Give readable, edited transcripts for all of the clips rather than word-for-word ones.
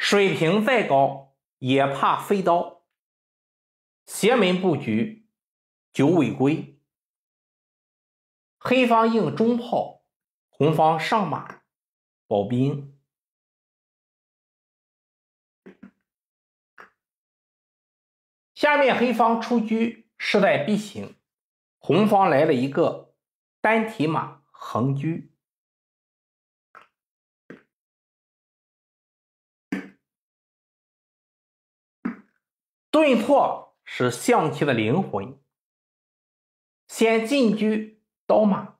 水平再高也怕飞刀。邪门布局，久违规。黑方应中炮，红方上马保兵。下面黑方出车势在必行，红方来了一个单提马横车。顿挫是象棋的灵魂，先进车刀马，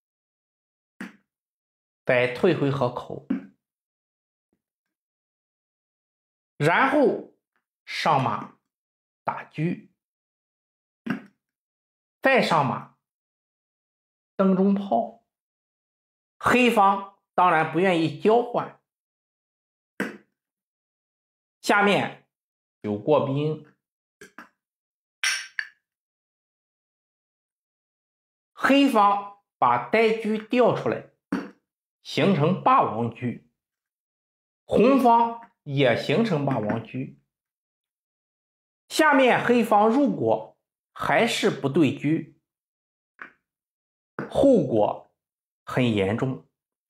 再退回合口，然后上马打车，再上马登中炮。黑方当然不愿意交换，下面有过兵。黑方把呆车调出来，形成霸王车，红方也形成霸王车。下面黑方如果还是不对车，后果很严重。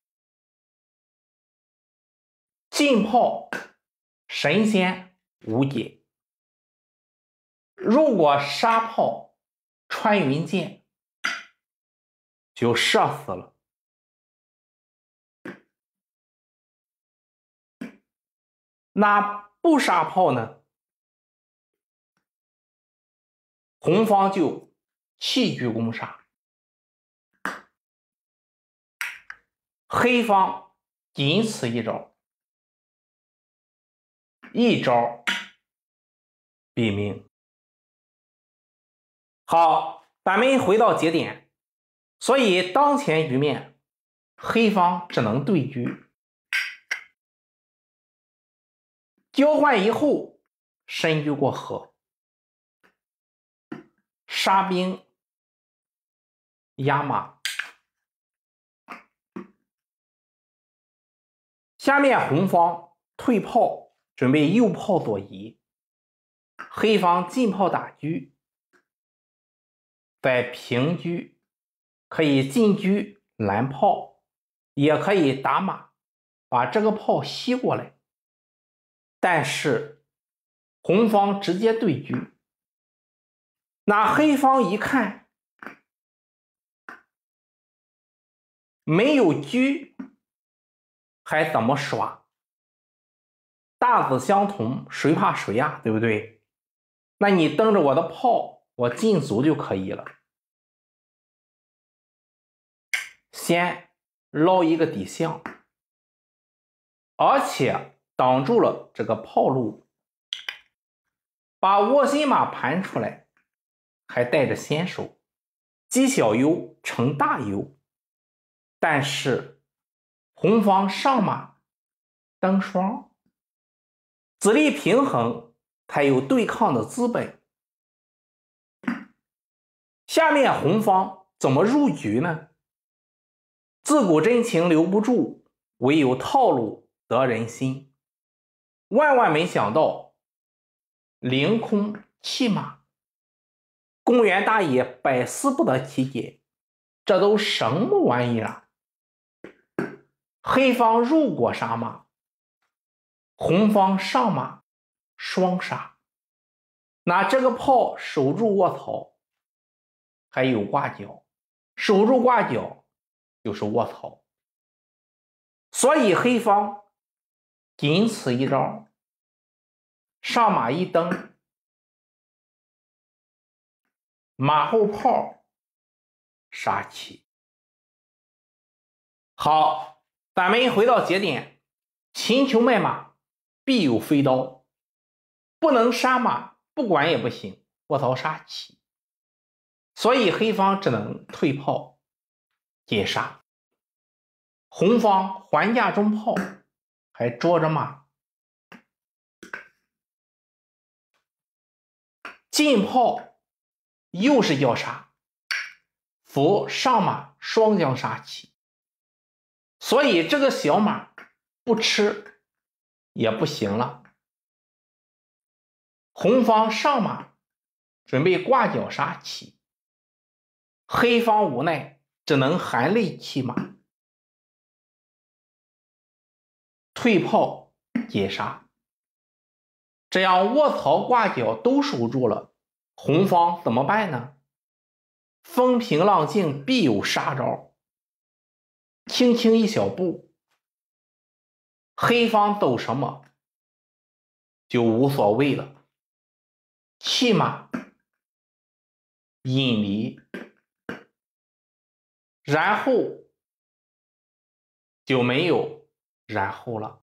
进炮神仙无解，如果杀炮穿云箭就射死了。那不杀炮呢？红方就弃车攻杀，黑方仅此一招，一招毙命。好，咱们回到节点，所以当前局面，黑方只能对车。交换以后，伸车过河，杀兵压马。下面红方退炮，准备右炮左移，黑方进炮打车，在平车可以进车拦炮，也可以打马把这个炮吸过来。但是红方直接对车，那黑方一看没有车还怎么耍？大子相同，谁怕谁呀，对不对？那你蹬着我的炮，我进卒就可以了。先捞一个底象，而且挡住了这个炮路，把窝心马盘出来，还带着先手，积小优成大优。但是红方上马登双，子力平衡，才有对抗的资本。下面红方怎么入局呢？自古真情留不住，唯有套路得人心。万万没想到，凌空弃马，公园大爷百思不得其解，这都什么玩意啊？黑方如果杀马，红方上马双杀，那这个炮守住卧槽，还有挂角，守住挂角就是卧槽。所以黑方仅此一招，上马一蹬，马后炮杀起。好，咱们回到节点，秦琼卖马必有飞刀，不能杀马，不管也不行，卧槽杀起。所以黑方只能退炮解杀。红方还架中炮，还捉着马，进炮又是要杀，伏上马双将杀起。所以这个小马不吃， 也不行了。红方上马，准备挂角杀棋，黑方无奈，只能含泪弃马，退炮解杀。这样卧槽挂角都守住了，红方怎么办呢？风平浪静必有杀招，轻轻一小步，黑方走什么就无所谓了，弃马引离，然后就没有然后了。